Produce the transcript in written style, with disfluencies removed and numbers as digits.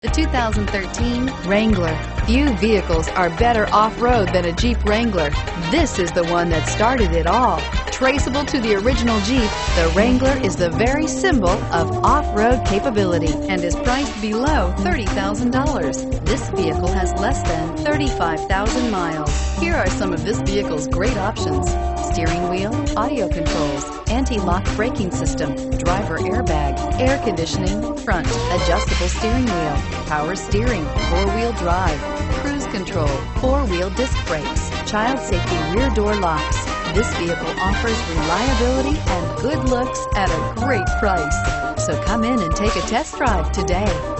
The 2013 Wrangler. Few vehicles are better off-road than a Jeep Wrangler. This is the one that started it all. Traceable to the original Jeep, the Wrangler is the very symbol of off-road capability and is priced below $30,000. This vehicle has less than 35,000 miles. Here are some of this vehicle's great options: steering wheel audio controls, anti-lock braking system, driver airbag, air conditioning, front adjustable steering wheel, power steering, four-wheel drive, cruise control, four-wheel disc brakes, child safety rear door locks. This vehicle offers reliability and good looks at a great price. So come in and take a test drive today.